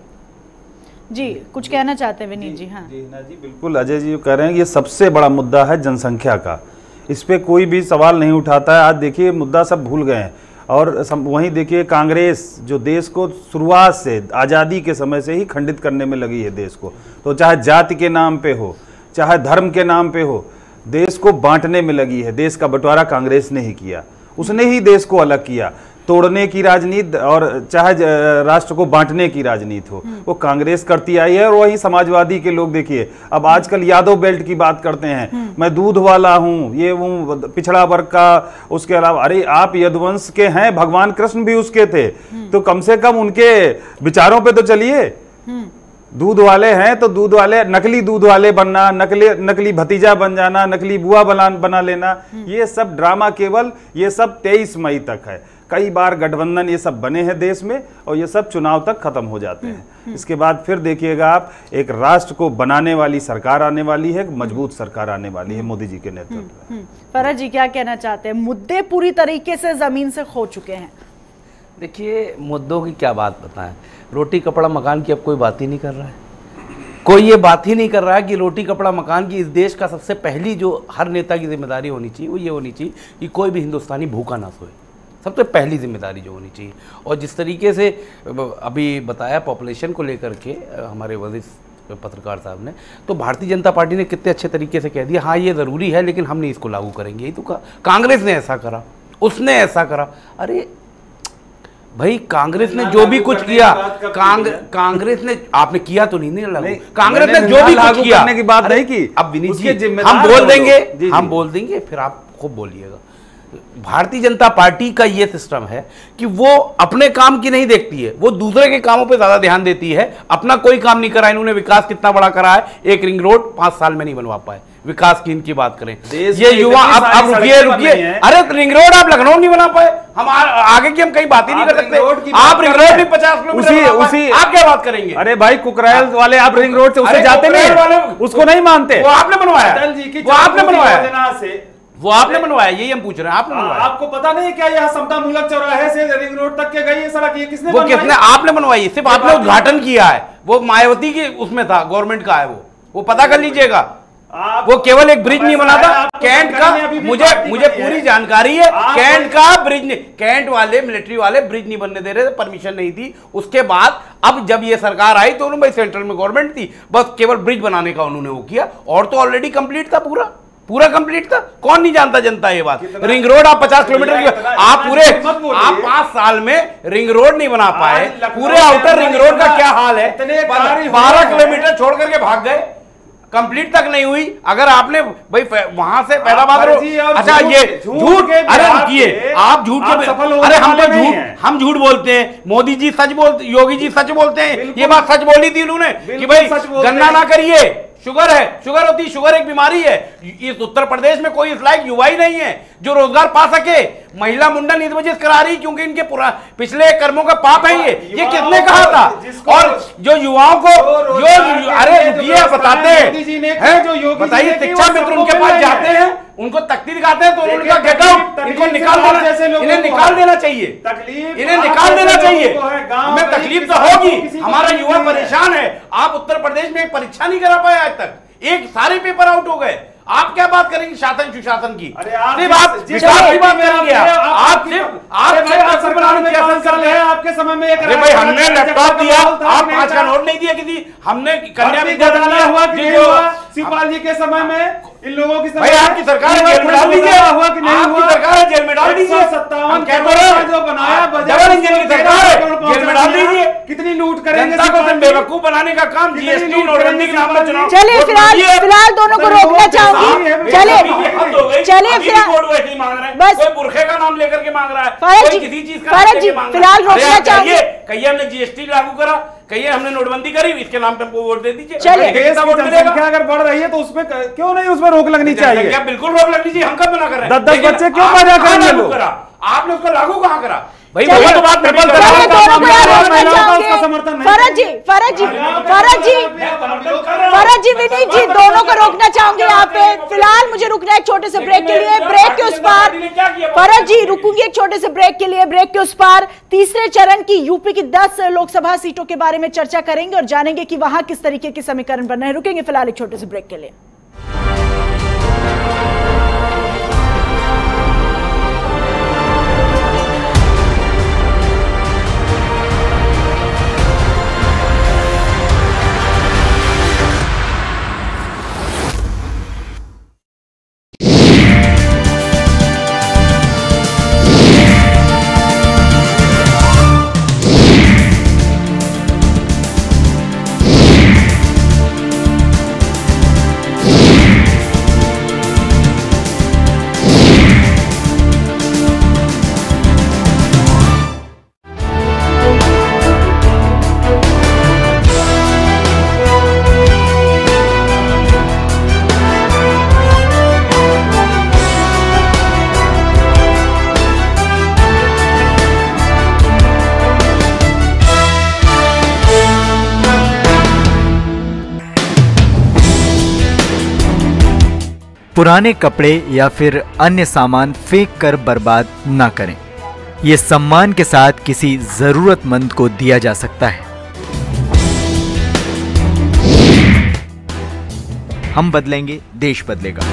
जी, कुछ कहना चाहते हैं विनीत जी? हाँ जी, ना जी, बिल्कुल अजय जी कह रहे हैं ये सबसे बड़ा मुद्दा है जनसंख्या का, इस पे कोई भी सवाल नहीं उठाता है। आज देखिए मुद्दा सब भूल गए हैं। और वहीं देखिए कांग्रेस जो देश को शुरुआत से, आज़ादी के समय से ही खंडित करने में लगी है देश को, तो चाहे जाति के नाम पे हो, चाहे धर्म के नाम पे हो, देश को बांटने में लगी है। देश का बंटवारा कांग्रेस ने ही किया, उसने ही देश को अलग किया। तोड़ने की राजनीति और चाहे राष्ट्र को बांटने की राजनीति हो, वो कांग्रेस करती आई है। और वही समाजवादी के लोग देखिए अब आजकल यादव बेल्ट की बात करते हैं, मैं दूध वाला हूँ, ये हूँ, पिछड़ा वर्ग का। उसके अलावा अरे आप यदुवंश के हैं, भगवान कृष्ण भी उसके थे, तो कम से कम उनके विचारों पे तो चलिए। दूध वाले हैं तो दूध वाले, नकली दूध वाले बनना, नकली नकली भतीजा बन जाना, नकली बुआ बना बना लेना, ये सब ड्रामा केवल ये सब तेईस मई तक है। कई बार गठबंधन ये सब बने हैं देश में और ये सब चुनाव तक खत्म हो जाते हैं। इसके बाद फिर देखिएगा आप, एक राष्ट्र को बनाने वाली सरकार आने वाली है, मजबूत सरकार आने वाली है मोदी जी के नेतृत्व में। फरहत जी क्या कहना चाहते हैं? मुद्दे पूरी तरीके से जमीन से खो चुके हैं। देखिए मुद्दों की क्या बात बताएं, रोटी कपड़ा मकान की अब कोई बात ही नहीं कर रहा है। कोई ये बात ही नहीं कर रहा है कि रोटी कपड़ा मकान की इस देश का सबसे पहली जो हर नेता की जिम्मेदारी होनी चाहिए वो ये होनी चाहिए कि कोई भी हिंदुस्तानी भूखा ना सोए। सबसे पहली जिम्मेदारी जो होनी चाहिए। और जिस तरीके से अभी बताया पॉपुलेशन को लेकर के हमारे वरिष्ठ पत्रकार साहब ने, तो भारतीय जनता पार्टी ने कितने अच्छे तरीके से कह दिया, हाँ ये ज़रूरी है लेकिन हम नहीं इसको लागू करेंगे। यही तो कहा, कांग्रेस ने ऐसा करा, उसने ऐसा करा। अरे भाई कांग्रेस ने जो भी कुछ किया, कांग, कांग्रेस ने, आपने किया तो नहीं, नहीं लागू, कांग्रेस ने जो भी कुछ किया करने की बात नहीं की। अब विनीत जी हम बोल देंगे, हम बोल देंगे, फिर आप खूब बोलिएगा। भारतीय जनता पार्टी का ये सिस्टम है कि वो अपने काम की नहीं देखती है, वो दूसरे के कामों पे ज्यादा ध्यान देती है। अपना कोई काम नहीं करा। इन्होंने विकास कितना बड़ा करा है, एक रिंग रोड पांच साल में नहीं बनवा पाए। विकास की इनकी बात करें, ये युवा, अब अब रुकिए रुकिए, अरे रिंग रोड आप लखनऊ नहीं बना पाए, हम आगे की हम कहीं बात ही नहीं कर सकते। आप रिंग रोड भी पचास किलोमीटर, आप क्या बात करेंगे? अरे भाई कुकरायल वाले आप रिंग रोड से उससे जाते नहीं, उसको नहीं मानते। वो आपने बनवाया, वो आपने बनवाया, वो आपने बनवाया, यही हम पूछ रहे हैं, आपने बनवाया। आपको पता नहीं क्या यहाँ समता मूलक चौराहे से रिंग रोड तक के गई ये सड़क, ये किसने वो किसने? आपने बनवाई, सिर्फ आपने उद्घाटन किया है। वो मायावती की उसमें था, गवर्नमेंट का है वो वो पता कर लीजिएगा। वो केवल एक ब्रिज नहीं बना था कैंट का, मुझे मुझे पूरी जानकारी है। कैंट का ब्रिज नहीं, कैंट वाले मिलिट्री वाले ब्रिज नहीं बनने दे रहे थे, परमिशन नहीं थी। उसके बाद अब जब ये सरकार आई तो उन्होंने, सेंट्रल में गवर्नमेंट थी, बस केवल ब्रिज बनाने का उन्होंने वो किया, और तो ऑलरेडी कंप्लीट था पूरा पूरा कंप्लीट था। कौन नहीं जानता जनता ये बात। रिंग रोड आप पचास किलोमीटर की, आप पूरे आप पांच साल में रिंग रोड नहीं बना पाए। पूरे आउटर रिंग रोड का क्या हाल है, बारह किलोमीटर छोड़ करके भाग गए, कंप्लीट तक नहीं हुई। अगर आपने भाई वहां से पैदावार, अच्छा ये झूठ, अरे रुकिए, आप झूठ के, अरे हम तो झूठ हम झूठ बोलते हैं, मोदी जी सच बोलते, योगी जी सच बोलते हैं। ये बात सच बोली थी उन्होंने कि भाई गन्ना ना करिए, शुगर है, शुगर होती, शुगर एक बीमारी है। इस उत्तर प्रदेश में कोई इस लायक युवा ही नहीं है जो रोजगार पा सके। महिला मुंडन इस वजह से करा रही क्योंकि इनके पूरा पिछले कर्मों का पाप है ये ये किसने कहा था। और जो युवाओं को जो अरे ये बताते हैं, बताइए शिक्षा मित्र उनके पास जाते हैं, उनको तख्ती दिखाते हैं तो उन्होंने कहा गेट आउट, इनको निकाल देना, इन्हें निकाल देना चाहिए, इन्हें निकाल देना चाहिए। हमें तकलीफ तो होगी, हमारा युवा परेशान है। आप उत्तर प्रदेश में एक परीक्षा नहीं करा पाए आज तक, एक सारे पेपर आउट हो गए। आप क्या बात करेंगे शासन सुशासन की? अरे आप सिर्फ आप विकास की बात करेंगे, आप सिर्फ आप सिर्फ कर रहे हैं। आपके समय में अरे भाई हमने लैपटॉप दिया, आप पांच का नोट नहीं दिया किसी, हमने कन्या विद्यालय हुआ कि नहीं हुआ शिवपाल जी के समय में, इन लोगों की भाई आपकी सरकार जेल में डाल दीजिए, हुआ कि नहीं हुआ, सरकार जेल में डाल दीजिए। सत्तावन जो बनाया डबल इंजन की सरकार है, जेल में डाल दीजिए। कितनी लूट करेंगे, बेवकूफ बनाने का काम जीएसटी नोटबंदी के नाम पर चुनाव। चलिए फिलहाल फिलहाल दोनों को रोकना चाहूंगी। चलिए चलिए फिलहाल बस कोई बुरखे का नाम लेकर के मांग रहा है, फरज कोई जी किसी चीज का फरज जी फिलहाल रोकना चाहूंगी। कहिए हमने जीएसटी लागू करा, कहिए हमने नोटबंदी करी, इसके नाम पे हमको वोट दे दीजिए। चलिए देश की जनसंख्या अगर बढ़ रही है तो उसमें क्यों नहीं उसमें रोक लगनी चाहिए? क्या बिल्कुल रोक लगनी चाहिए, हम कब मना कर रहे हैं? दस दस बच्चे क्यों पैदा करेंगे लोग? आपने उसको लागू कहाँ करा भाई? चलिए, वही तो बात मैं बोल रहा हूं। फरज जी फरज जी फरज जी फरज जी विनीत जी दोनों को रोकना चाहूंगी यहाँ पे। फिलहाल मुझे रुकना है एक छोटे से ब्रेक के लिए, ब्रेक के उस पार फरज जी रुकूंगी एक छोटे से ब्रेक के लिए। ब्रेक के उस पार तीसरे चरण की यूपी की दस लोकसभा सीटों के बारे में चर्चा करेंगे और जानेंगे कि वहां किस तरीके के समीकरण बन रहे हैं। रुकेंगे फिलहाल एक छोटे से ब्रेक के लिए। पुराने कपड़े या फिर अन्य सामान फेंक कर बर्बाद ना करें। ये सम्मान के साथ किसी जरूरतमंद को दिया जा सकता है। हम बदलेंगे, देश बदलेगा।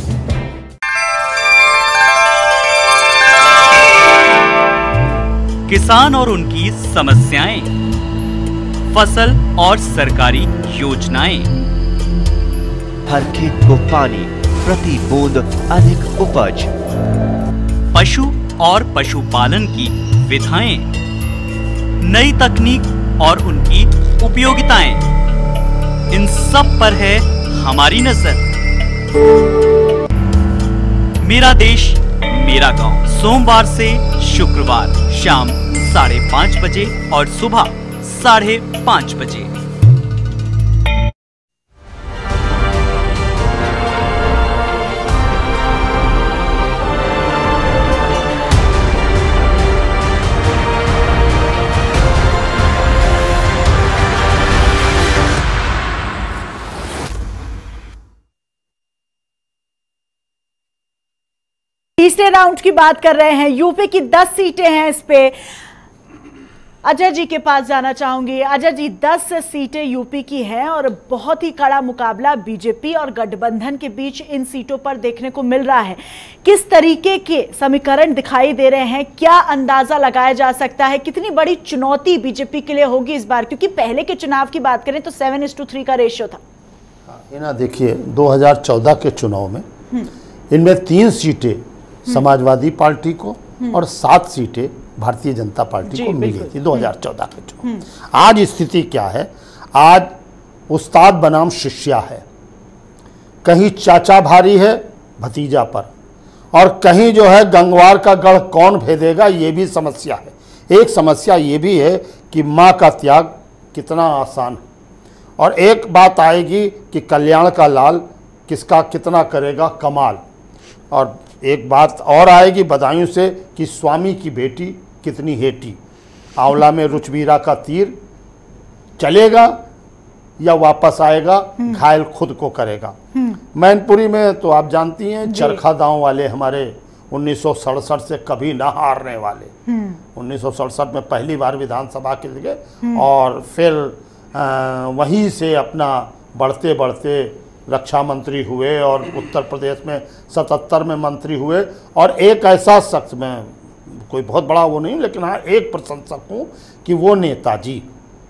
किसान और उनकी समस्याएं, फसल और सरकारी योजनाएं, हर खेत को पानी, प्रति बूंद अधिक उपज, पशु और पशुपालन की विधाएं, नई तकनीक और उनकी उपयोगिताएं, इन सब पर है हमारी नजर। मेरा देश मेरा गांव, सोमवार से शुक्रवार शाम साढ़े पांच बजे और सुबह साढ़े पांच बजे। तीसरे राउंड की बात कर रहे हैं। यूपी की दस सीटें हैं, इस पे अजय जी के पास जाना चाहूंगी। अजय जी, दस सीटें यूपी की हैं और बहुत ही कड़ा मुकाबला बीजेपी और गठबंधन के बीच इन सीटों पर देखने को मिल रहा है। किस तरीके के समीकरण दिखाई दे रहे हैं, क्या अंदाजा लगाया जा सकता है, कितनी बड़ी चुनौती बीजेपी के लिए होगी इस बार? क्योंकि पहले के चुनाव की बात करें तो सेवन इज टू थ्री का रेशियो था। ये ना देखिए, दो हज़ार चौदह के चुनाव में इनमें तीन सीटें समाजवादी पार्टी को और सात सीटें भारतीय जनता पार्टी को मिली थी दो हज़ार चौदह के चुनाव। आज स्थिति क्या है? आज उस्ताद बनाम शिष्या है, कहीं चाचा भारी है भतीजा पर, और कहीं जो है गंगवार का गढ़ कौन भेदेगा ये भी समस्या है। एक समस्या ये भी है कि माँ का त्याग कितना आसान है, और एक बात आएगी कि कल्याण का लाल किसका कितना करेगा कमाल, और एक बात और आएगी बदायूं से कि स्वामी की बेटी कितनी हेटी। आंवला में रुचवीरा का तीर चलेगा या वापस आएगा, घायल खुद को करेगा। मैनपुरी में तो आप जानती हैं चरखा दांव वाले हमारे उन्नीस सौ सड़सठ से कभी ना हारने वाले, उन्नीस सौ सड़सठ में पहली बार विधानसभा के लिए और फिर आ, वहीं से अपना बढ़ते बढ़ते रक्षा मंत्री हुए और उत्तर प्रदेश में सतहत्तर में मंत्री हुए। और एक ऐसा शख्स, में कोई बहुत बड़ा वो नहीं लेकिन हाँ एक प्रशंसक हूँ कि वो नेताजी,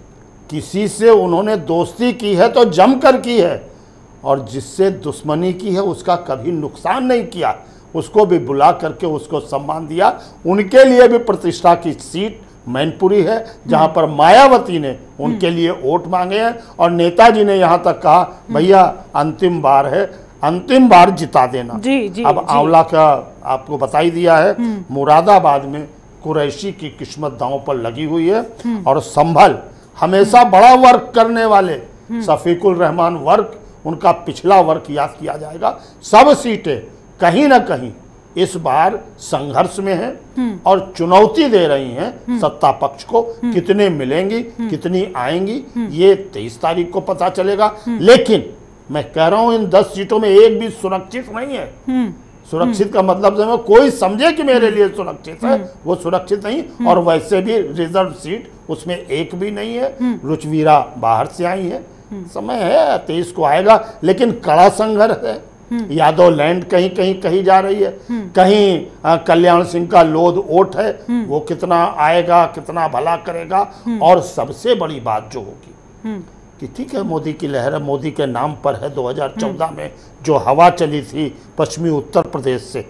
किसी से उन्होंने दोस्ती की है तो जमकर की है, और जिससे दुश्मनी की है उसका कभी नुकसान नहीं किया, उसको भी बुला करके उसको सम्मान दिया। उनके लिए भी प्रतिष्ठा की सीट मैनपुरी है, जहां पर मायावती ने उनके लिए वोट मांगे हैं और नेताजी ने यहां तक कहा भैया अंतिम बार है, अंतिम बार जिता देना। जी, जी, अब आंवला का आपको बता ही दिया है, मुरादाबाद में कुरैशी की किस्मत दांव पर लगी हुई है, और संभल हमेशा बड़ा वर्क करने वाले शफीकुल रहमान वर्क, उनका पिछला वर्क याद किया जाएगा। सब सीटें कहीं ना कहीं इस बार संघर्ष में है और चुनौती दे रही हैं सत्ता पक्ष को। कितने मिलेंगी, कितनी आएंगी, ये तेईस तारीख को पता चलेगा। लेकिन मैं कह रहा हूं इन दस सीटों में एक भी सुरक्षित नहीं है। सुरक्षित का मतलब जब कोई समझे कि मेरे लिए सुरक्षित है, वो सुरक्षित नहीं। और वैसे भी रिजर्व सीट उसमें एक भी नहीं है। रुचवीरा बाहर से आई है, समय है तेईस को आएगा, लेकिन कड़ा संघर्ष है। यादव लैंड कहीं कहीं कही जा रही है, कहीं आ, कल्याण सिंह का लोध ओट है, वो कितना आएगा, कितना भला करेगा। और सबसे बड़ी बात जो होगी कि ठीक है मोदी की लहर है, मोदी के नाम पर है। दो हज़ार चौदह में जो हवा चली थी पश्चिमी उत्तर प्रदेश से,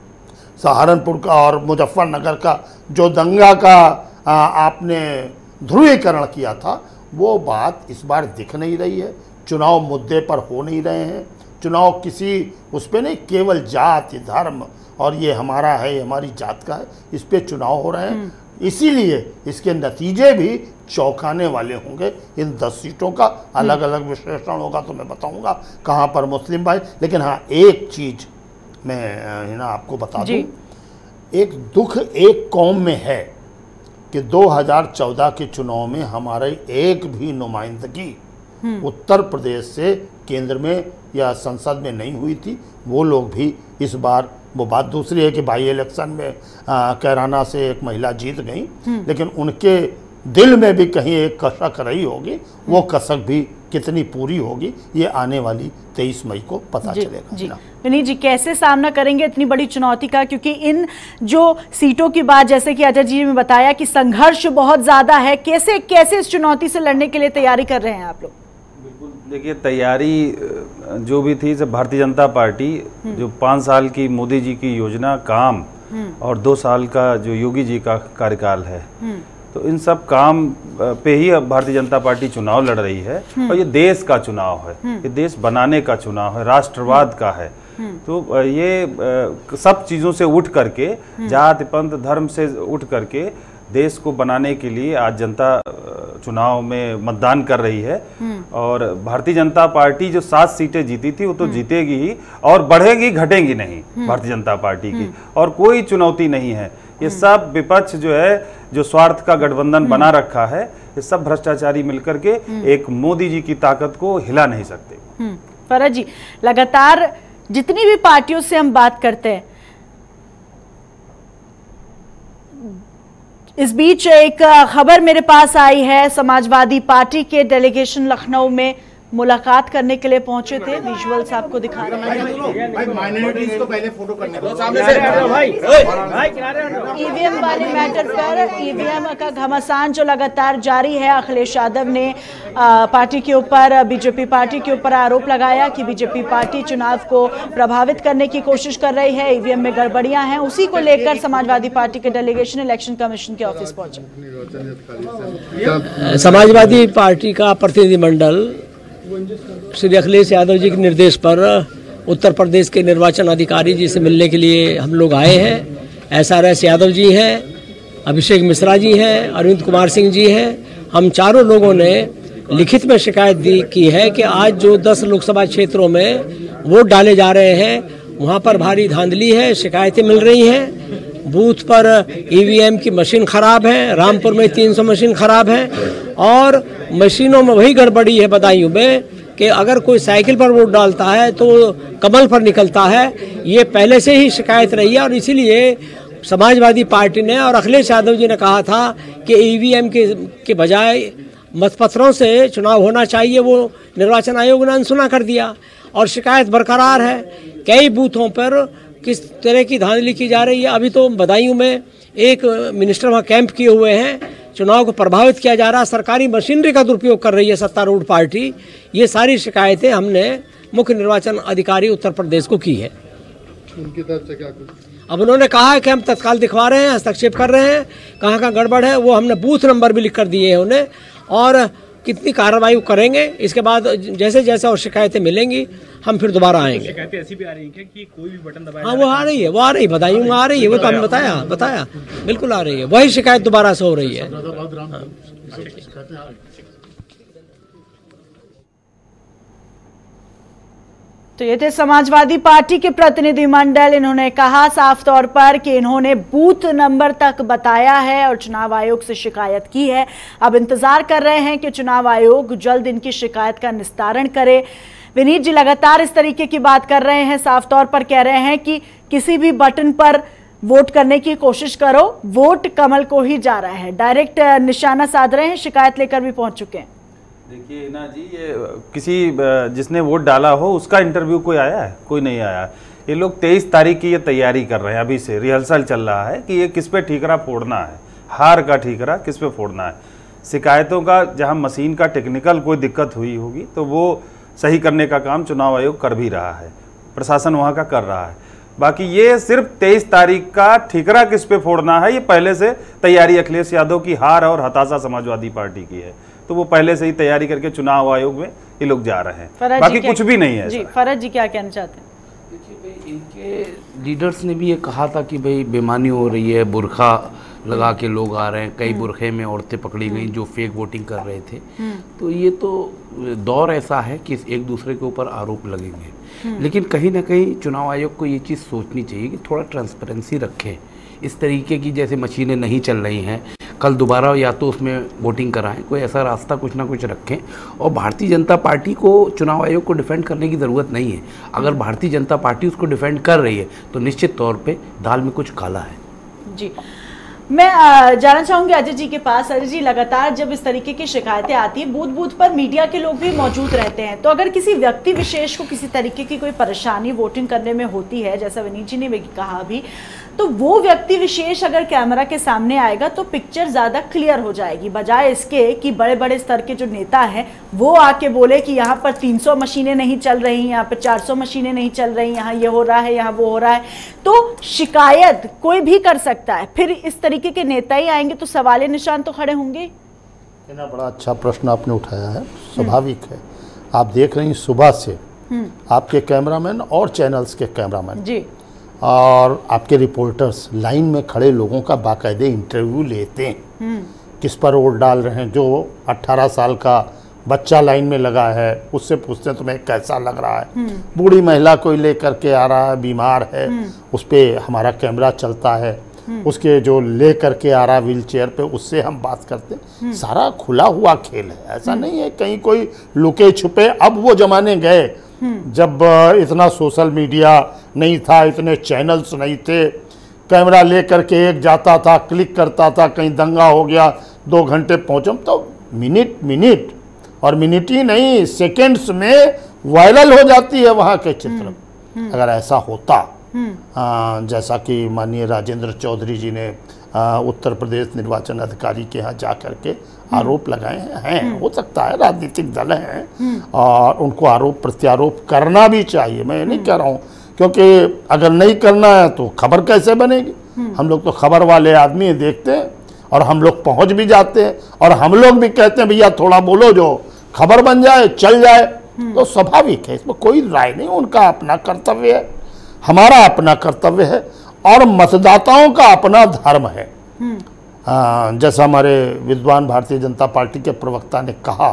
सहारनपुर का और मुजफ्फरनगर का जो दंगा का आ, आपने ध्रुवीकरण किया था, वो बात इस बार दिख नहीं रही है। चुनाव मुद्दे पर हो नहीं रहे हैं। चुनाव किसी उस पर नहीं, केवल जाति धर्म और ये हमारा है, ये हमारी जात का है, इस पे चुनाव हो रहे हैं। इसीलिए इसके नतीजे भी चौंकाने वाले होंगे। इन दस सीटों का अलग अलग विश्लेषण होगा तो मैं बताऊंगा कहाँ पर मुस्लिम भाई। लेकिन हाँ एक चीज मैं है ना आपको बता दूं, एक दुख एक कौम में है कि दो हज़ार चौदह के चुनाव में हमारे एक भी नुमाइंदगी उत्तर प्रदेश से केंद्र में या संसद में नहीं हुई थी। वो लोग भी इस बार, वो बात दूसरी है कि बाई इलेक्शन में कैराना से एक महिला जीत गई, लेकिन उनके दिल में भी कहीं एक कसक रही होगी। वो कसक भी कितनी पूरी होगी ये आने वाली तेईस मई को पता चलेगा। जी विनीत जी, कैसे सामना करेंगे इतनी बड़ी चुनौती का? क्योंकि इन जो सीटों की बात, जैसे कि अजय जी ने बताया कि संघर्ष बहुत ज्यादा है, कैसे कैसे इस चुनौती से लड़ने के लिए तैयारी कर रहे हैं आप लोग? देखिए तैयारी जो भी थी, जब भारतीय जनता पार्टी जो पाँच साल की मोदी जी की योजना काम और दो साल का जो योगी जी का कार्यकाल है, तो इन सब काम पे ही अब भारतीय जनता पार्टी चुनाव लड़ रही है। और ये देश का चुनाव है, ये देश बनाने का चुनाव है, राष्ट्रवाद का है। तो ये सब चीज़ों से उठ करके, जाति पंथ धर्म से उठ करके देश को बनाने के लिए आज जनता चुनाव में मतदान कर रही है। और भारतीय जनता पार्टी जो सात सीटें जीती थी वो तो जीतेगी ही, और बढ़ेगी घटेगी नहीं भारतीय जनता पार्टी की, और कोई चुनौती नहीं है। ये सब विपक्ष जो है, जो स्वार्थ का गठबंधन बना रखा है, ये सब भ्रष्टाचारी मिलकर के एक मोदी जी की ताकत को हिला नहीं सकते। फरज जी, लगातार जितनी भी पार्टियों से हम बात करते हैं, इस बीच एक खबर मेरे पास आई है, समाजवादी पार्टी के डेलीगेशन लखनऊ में मुलाकात करने के लिए पहुंचे थे। विजुअल्स आपको दिखा रहे हैं। ईवीएम वाले मैटर पर ईवीएम का घमासान जो लगातार जारी है। अखिलेश यादव ने आ, पार्टी के ऊपर, बीजेपी पार्टी के ऊपर आरोप लगाया कि बीजेपी पार्टी चुनाव को प्रभावित करने की कोशिश कर रही है, ईवीएम में गड़बड़ियां हैं। उसी को लेकर समाजवादी पार्टी के डेलीगेशन इलेक्शन कमीशन के ऑफिस पहुंचे। समाजवादी पार्टी का प्रतिनिधिमंडल श्री अखिलेश यादव जी के निर्देश पर उत्तर प्रदेश के निर्वाचन अधिकारी जी से मिलने के लिए हम लोग आए हैं। S R S Yadav ji हैं, अभिषेक मिश्रा जी हैं, अरविंद कुमार सिंह जी हैं। हम चारों लोगों ने लिखित में शिकायत दी की है कि आज जो दस लोकसभा क्षेत्रों में वोट डाले जा रहे हैं वहाँ पर भारी धांधली है, शिकायतें मिल रही हैं। बूथ पर ईवीएम की मशीन खराब है, रामपुर में तीन सौ मशीन खराब है और मशीनों में वही गड़बड़ी है बदायूं में कि अगर कोई साइकिल पर वोट डालता है तो कमल पर निकलता है। ये पहले से ही शिकायत रही है और इसीलिए समाजवादी पार्टी ने और अखिलेश यादव जी ने कहा था कि ईवीएम के के बजाय मतपत्रों से चुनाव होना चाहिए। वो निर्वाचन आयोग ने अनसुना कर दिया और शिकायत बरकरार है। कई बूथों पर किस तरह की धांधली की जा रही है। अभी तो बदायूं में एक मिनिस्टर वहाँ कैंप किए हुए हैं, चुनाव को प्रभावित किया जा रहा है, सरकारी मशीनरी का दुरुपयोग कर रही है सत्तारूढ़ पार्टी। ये सारी शिकायतें हमने मुख्य निर्वाचन अधिकारी उत्तर प्रदेश को की है। उनकी तरफ से क्या कुछ? अब उन्होंने कहा है कि हम तत्काल दिखवा रहे हैं, हस्तक्षेप कर रहे हैं, कहाँ कहाँ गड़बड़ है वो हमने बूथ नंबर भी लिख कर दिए हैं उन्हें और कितनी कार्रवाई करेंगे। इसके बाद जैसे जैसे और शिकायतें मिलेंगी हम फिर दोबारा आएंगे। शिकायतें ऐसी भी आ रही हैं कि कोई भी बटन दबाया, हाँ वो आ रही है, वो आ रही है, बदायूं में आ रही है, वो तो हमने बताया बताया बिल्कुल आ रही है। वही शिकायत दोबारा से हो रही है। तो ये थे समाजवादी पार्टी के प्रतिनिधिमंडल। इन्होंने कहा साफ तौर पर कि इन्होंने बूथ नंबर तक बताया है और चुनाव आयोग से शिकायत की है। अब इंतजार कर रहे हैं कि चुनाव आयोग जल्द इनकी शिकायत का निस्तारण करे। विनीत जी लगातार इस तरीके की बात कर रहे हैं, साफ तौर पर कह रहे हैं कि किसी भी बटन पर वोट करने की कोशिश करो, वोट कमल को ही जा रहा है। डायरेक्ट निशाना साध रहे हैं, शिकायत लेकर भी पहुंच चुके हैं। देखिए ना जी, ये किसी जिसने वोट डाला हो उसका इंटरव्यू कोई आया है? कोई नहीं आया। ये लोग तेईस तारीख की ये तैयारी कर रहे हैं, अभी से रिहर्सल चल रहा है कि ये किस पे ठीकरा फोड़ना है, हार का ठीकरा किस पे फोड़ना है। शिकायतों का जहां मशीन का टेक्निकल कोई दिक्कत हुई होगी तो वो सही करने का काम चुनाव आयोग कर भी रहा है, प्रशासन वहाँ का कर रहा है। बाकी ये सिर्फ तेईस तारीख का ठीकरा किस पे फोड़ना है, ये पहले से तैयारी अखिलेश यादव की हार और हताशा समाजवादी पार्टी की है, तो वो पहले से ही तैयारी करके चुनाव आयोग में ये लोग जा रहे हैं। बाकी कुछ भी नहीं है। जी फरज जी क्या कहना चाहते हैं? देखिए भाई, इनके लीडर्स ने भी ये कहा था कि भाई बेईमानी हो रही है, बुरखा लगा के लोग आ रहे हैं, कई बुरखे में औरतें पकड़ी गई जो फेक वोटिंग कर रहे थे। तो ये तो दौर ऐसा है कि एक दूसरे के ऊपर आरोप लगेंगे, लेकिन कहीं ना कहीं चुनाव आयोग को ये चीज़ सोचनी चाहिए कि थोड़ा ट्रांसपेरेंसी रखें। इस तरीके की जैसे मशीनें नहीं चल रही हैं, कल दोबारा या तो उसमें वोटिंग कराएं, कोई ऐसा रास्ता कुछ ना कुछ रखें। और भारतीय जनता पार्टी को चुनाव आयोग को डिफेंड करने की ज़रूरत नहीं है। अगर भारतीय जनता पार्टी उसको डिफेंड कर रही है तो निश्चित तौर पे दाल में कुछ काला है। जी मैं जाना चाहूंगी अजय जी के पास। अजय जी लगातार जब इस तरीके की शिकायतें आती हैं, बूथ बूथ पर मीडिया के लोग भी मौजूद रहते हैं, तो अगर किसी व्यक्ति विशेष को किसी तरीके की कोई परेशानी वोटिंग करने में होती है, जैसा विनीत जी ने भी कहा अभी, तो वो व्यक्ति विशेष अगर कैमरा के सामने आएगा तो पिक्चर ज़्यादा क्लियर हो जाएगी, बजाय इसके कि बड़े बड़े स्तर के जो नेता हैं वो आके बोले कि यहाँ पर तीन सौ मशीनें नहीं चल रही, यहाँ पर चार सौ मशीनें नहीं चल रही, यहाँ ये हो रहा है, यहाँ वो हो रहा है। तो शिकायत कोई भी कर सकता है, फिर इस तरीके के नेता ही आएंगे तो सवाल निशान तो खड़े होंगे। ना बड़ा अच्छा प्रश्न आपने उठाया है, स्वाभाविक है। आप देख रही हैं सुबह से आपके कैमरामैन और चैनल्स के कैमरामैन जी और आपके रिपोर्टर्स लाइन में खड़े लोगों का बाकायदे इंटरव्यू लेते हैं, किस पर वोट डाल रहे हैं। जो अट्ठारह साल का बच्चा लाइन में लगा है उससे पूछते हैं तुम्हें कैसा लग रहा है, बूढ़ी महिला कोई लेकर के आ रहा है, बीमार है, उस पर हमारा कैमरा चलता है, उसके जो ले करके आ रहा है व्हील चेयर पे उससे हम बात करते हैं। सारा खुला हुआ खेल है, ऐसा नहीं है कहीं कोई लुके छुपे। अब वो जमाने गए जब इतना सोशल मीडिया नहीं था, इतने चैनल्स नहीं थे, कैमरा ले करके एक जाता था, क्लिक करता था, कहीं दंगा हो गया दो घंटे पहुँचम, तो मिनट मिनट और मिनट ही नहीं सेकेंड्स में वायरल हो जाती है वहाँ के चित्र। अगर ऐसा होता आ, जैसा कि माननीय राजेंद्र चौधरी जी ने आ, उत्तर प्रदेश निर्वाचन अधिकारी के यहाँ जा करके आरोप लगाए हैं, हैं हो सकता है राजनीतिक दल हैं और उनको आरोप प्रत्यारोप करना भी चाहिए, मैं ये नहीं कह रहा हूँ, क्योंकि अगर नहीं करना है तो खबर कैसे बनेगी। हम लोग तो खबर वाले आदमी देखते हैं और हम लोग पहुंच भी जाते हैं और हम लोग भी कहते हैं भैया थोड़ा बोलो जो खबर बन जाए चल जाए, तो स्वाभाविक है, इसमें कोई राय नहीं, उनका अपना कर्तव्य है, हमारा अपना कर्तव्य है और मतदाताओं का अपना धर्म है। आ, जैसा हमारे विद्वान भारतीय जनता पार्टी के प्रवक्ता ने कहा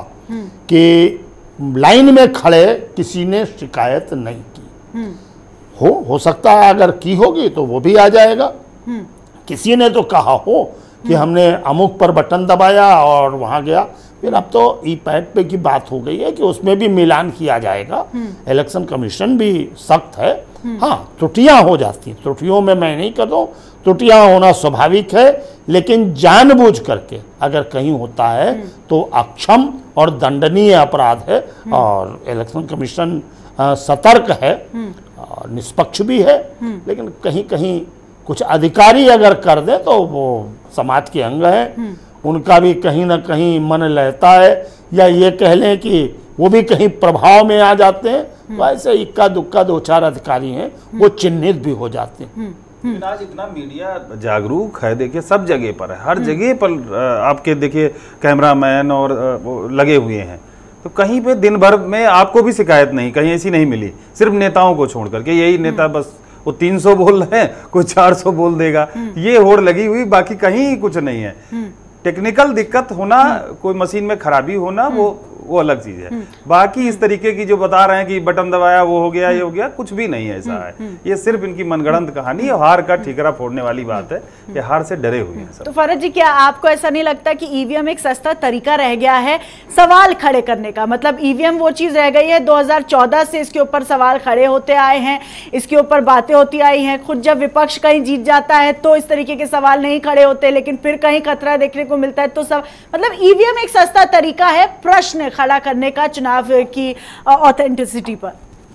कि लाइन में खड़े किसी ने शिकायत नहीं की, हो हो सकता है अगर की होगी तो वो भी आ जाएगा। किसी ने तो कहा हो कि हमने अमुक पर बटन दबाया और वहां गया, फिर अब तो ई पैड पे की बात हो गई है कि उसमें भी मिलान किया जाएगा। इलेक्शन कमीशन भी सख्त है। हाँ, त्रुटियां हो जाती हैं, त्रुटियों में मैं नहीं कर रहा हूँ, त्रुटियां होना स्वाभाविक है, लेकिन जानबूझ करके अगर कहीं होता है तो अक्षम और दंडनीय अपराध है और इलेक्शन कमीशन सतर्क है और निष्पक्ष भी है। लेकिन कहीं कहीं कुछ अधिकारी अगर कर दे तो वो समाज के अंग हैं, उनका भी कहीं ना कहीं मन लहता है, या ये कह लें कि वो भी कहीं प्रभाव में आ जाते हैं, तो ऐसे इक्का दुक्का दो चार अधिकारी हैं वो चिन्हित भी हो जाते हैं। आज इतना मीडिया जागरूक है, देखिए सब जगह पर है, हर जगह पर आपके देखिए कैमरामैन और लगे हुए हैं, तो कहीं पे दिन भर में आपको भी शिकायत नहीं कहीं ऐसी नहीं मिली, सिर्फ नेताओं को छोड़ करके। यही नेता बस वो तीन सौ बोल रहे हैं, कोई चार सौ बोल देगा, ये होड़ लगी हुई, बाकी कहीं कुछ नहीं है। टेक्निकल दिक्कत होना, कोई मशीन में खराबी होना, वो वो अलग चीज है। बाकी इस तरीके की जो बता रहे हैं कि बटन दबाया वो हो गया ये हो गया, कुछ भी नहीं है ऐसा है। ये सिर्फ इनकी मनगढ़ंत कहानी है, हार का ठीकरा फोड़ने वाली बात है, ये हार से डरे हुए हैं सब। तो फरज जी, क्या आपको ऐसा नहीं लगता कि ईवीएम एक सस्ता तरीका रह गया है सवाल खड़े करने का? मतलब ईवीएम वो चीज रह गई है, दो हज़ार चौदह से इसके ऊपर सवाल खड़े होते आए हैं, इसके ऊपर बातें होती आई हैं, खुद जब विपक्ष कहीं जीत जाता है तो इस तरीके के सवाल नहीं खड़े होते, लेकिन फिर कहीं खतरा देखने को मिलता है तो सब, मतलब ईवीएम एक सस्ता तरीका है प्रश्न खड़ा करने का चुनाव की ऑथेंटिसिटी पर।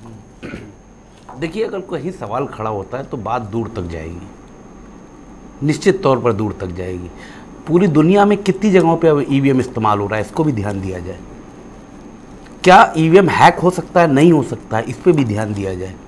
देखिए, अगर कहीं सवाल खड़ा होता है तो बात दूर तक जाएगी, निश्चित तौर पर दूर तक जाएगी। पूरी दुनिया में कितनी जगहों पे अब ईवीएम इस्तेमाल हो रहा है, इसको भी ध्यान दिया जाए। क्या ईवीएम हैक हो सकता है? नहीं हो सकता है, इस पे भी ध्यान दिया जाए।